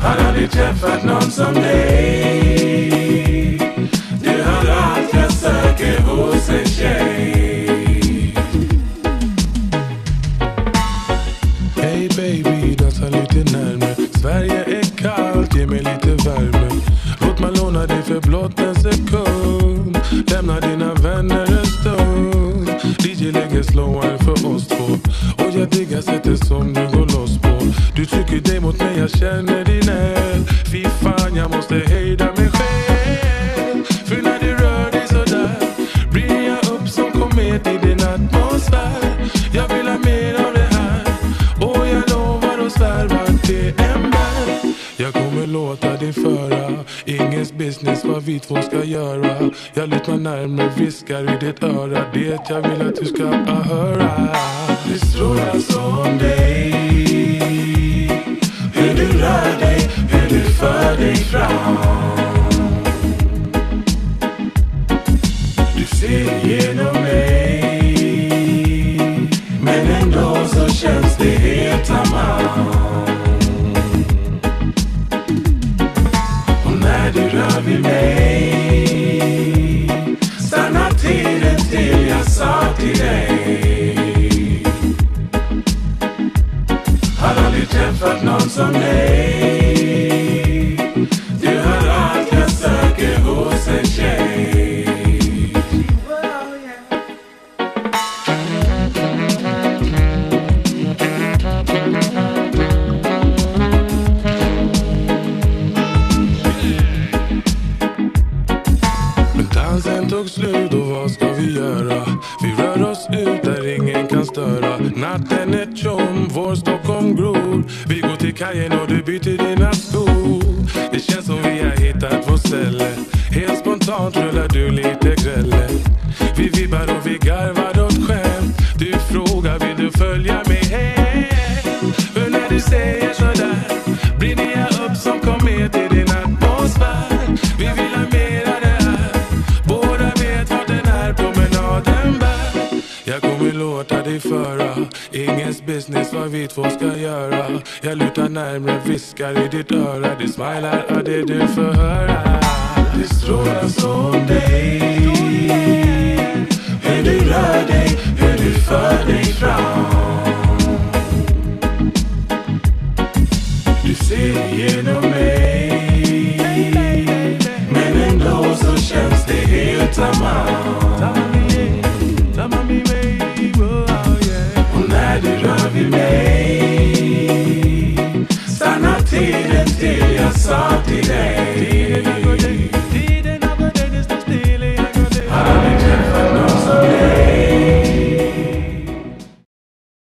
Har aldrig träffat någon som dig. Du har allt jag söker hos en tjej. Hey baby, dansa lite närmare. Sverige är kallt, ge mig lite värme. Låt mig låna dig för blott en sekund. Lämna dina vänner en stund. DJ lägger sloware för oss två. Och jag diggar sättet som du går loss på. Du trycker dig mot mig, jag känner din eld. Fy fan, jag måste hejda mig själv. För när du rör dig sådär blir jag upp som komet i din atmosfär. Jag vill ha mer av det här. Och jag lovar och svär vart det än bär. Jag kommer låta dig föra ingens business vad vi två ska göra. Jag lutar närmare, viskar i ditt öra det jag vill att du ska höra. Det strålar som dig. Hur du rör dig, hur du för dig fram. Du ser igenom mig, men ändå så känns det helt tamam. Och när du rör vid mig stannar tiden till jag sa till dig. Har aldrig träffat någon som dig. Du har allt jag söker hos en tjej. Men dansen tog slut och vad ska vi göra? Vi rör oss ut där ingen kan störa. Natten är tjom, vår Stockholm gror. Vi går till kajen och du byter dina skor. Det känns som vi har hittat vår ställe. Helt spontant rullar du lite grälle. Vi vibbar och vi garvar åt skämt. Du frågar vill du följa mig hem? För när du säger sådär brinner jag upp som komet i din atmosfär. Vi vill ha mer av det här. Båda vet vart den här promenaden bär. Jag kommer låta dig föra ingens business vad vi två ska göra. Jag lutar närmare, viskar i ditt öra. Du smilar av det du får höra. Det strålar som dig. Hur du rör dig, hur du för dig fram. Du ser igenom mig, men ändå så känns det helt tamam. Och när du rör vid mig stannar tiden till jag sa till dig.